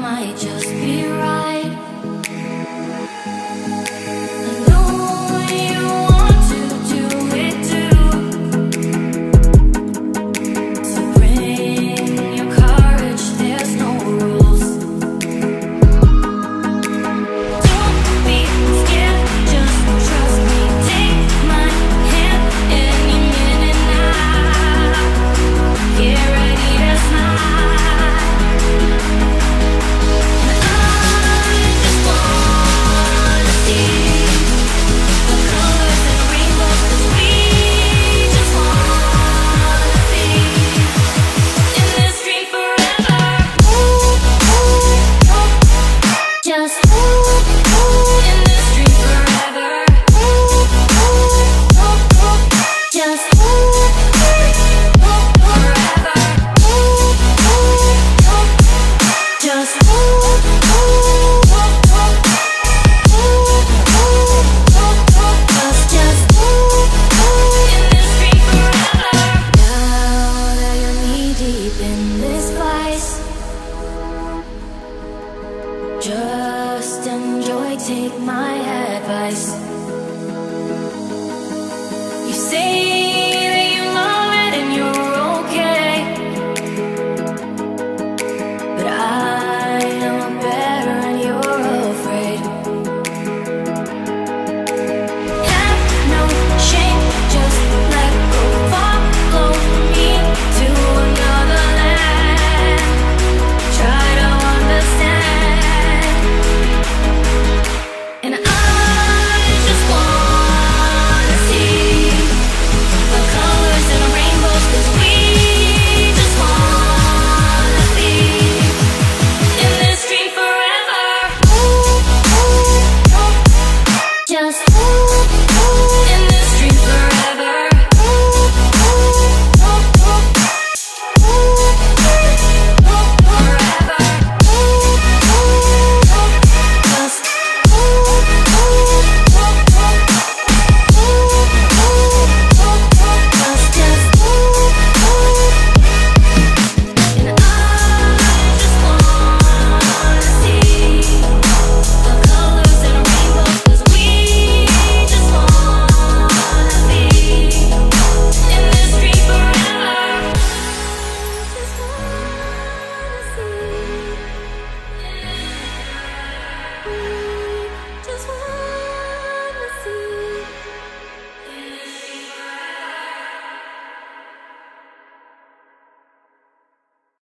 might just be right. I know you want to do it too, so bring your courage, there's no rules. Don't be scared, just trust me. Take my hand any minute now. Get ready to smile. Just enjoy, take my advice.